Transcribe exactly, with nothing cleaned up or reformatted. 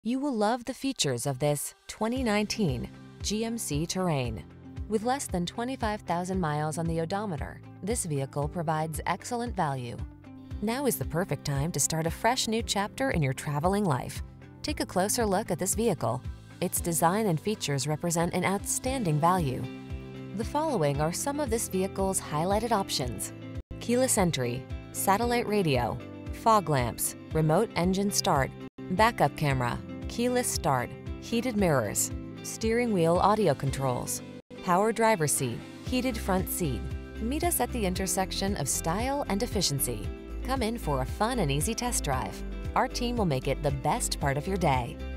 You will love the features of this twenty nineteen G M C Terrain. With less than twenty-five thousand miles on the odometer, this vehicle provides excellent value. Now is the perfect time to start a fresh new chapter in your traveling life. Take a closer look at this vehicle. Its design and features represent an outstanding value. The following are some of this vehicle's highlighted options: keyless entry, satellite radio, fog lamps, remote engine start, backup camera, keyless start, heated mirrors, steering wheel audio controls, power driver seat, heated front seat. Meet us at the intersection of style and efficiency. Come in for a fun and easy test drive. Our team will make it the best part of your day.